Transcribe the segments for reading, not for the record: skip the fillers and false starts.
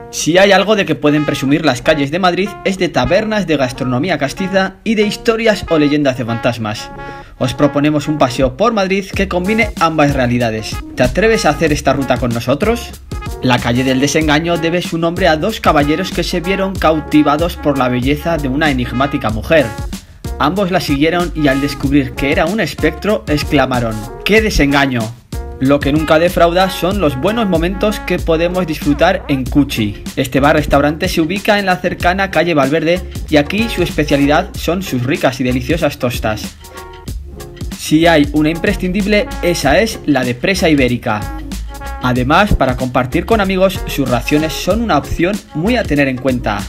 Si hay algo de que pueden presumir las calles de Madrid es de tabernas de gastronomía castiza y de historias o leyendas de fantasmas. Os proponemos un paseo por Madrid que combine ambas realidades. ¿Te atreves a hacer esta ruta con nosotros? La calle del Desengaño debe su nombre a dos caballeros que se vieron cautivados por la belleza de una enigmática mujer. Ambos la siguieron y al descubrir que era un espectro exclamaron: ¡qué desengaño! Lo que nunca defrauda son los buenos momentos que podemos disfrutar en Cuchi. Este bar-restaurante se ubica en la cercana calle Valverde y aquí su especialidad son sus ricas y deliciosas tostas. Si hay una imprescindible, esa es la de presa ibérica. Además, para compartir con amigos, sus raciones son una opción muy a tener en cuenta.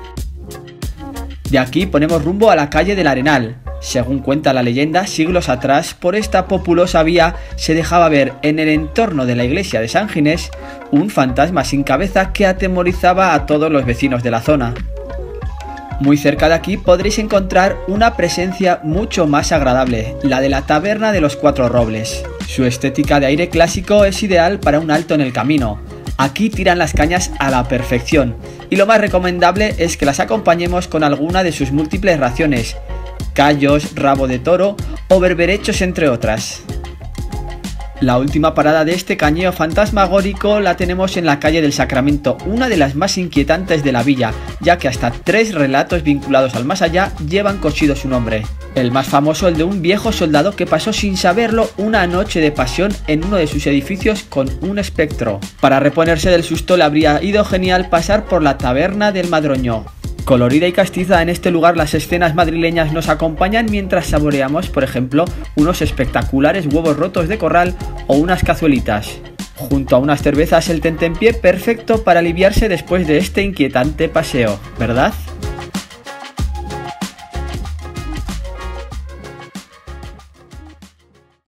De aquí ponemos rumbo a la calle del Arenal. Según cuenta la leyenda, siglos atrás, por esta populosa vía se dejaba ver en el entorno de la iglesia de San Ginés un fantasma sin cabeza que atemorizaba a todos los vecinos de la zona. Muy cerca de aquí podréis encontrar una presencia mucho más agradable, la de la Taberna de los Cuatro Robles. Su estética de aire clásico es ideal para un alto en el camino. Aquí tiran las cañas a la perfección y lo más recomendable es que las acompañemos con alguna de sus múltiples raciones: callos, rabo de toro o berberechos, entre otras. La última parada de este cañeo fantasmagórico la tenemos en la calle del Sacramento, una de las más inquietantes de la villa, ya que hasta 3 relatos vinculados al más allá llevan cosido su nombre. El más famoso, el de un viejo soldado que pasó sin saberlo una noche de pasión en uno de sus edificios con un espectro. Para reponerse del susto le habría ido genial pasar por la taberna del Madroño. Colorida y castiza, en este lugar las escenas madrileñas nos acompañan mientras saboreamos, por ejemplo, unos espectaculares huevos rotos de corral o unas cazuelitas. Junto a unas cervezas, el tentempié perfecto para aliviarse después de este inquietante paseo, ¿verdad?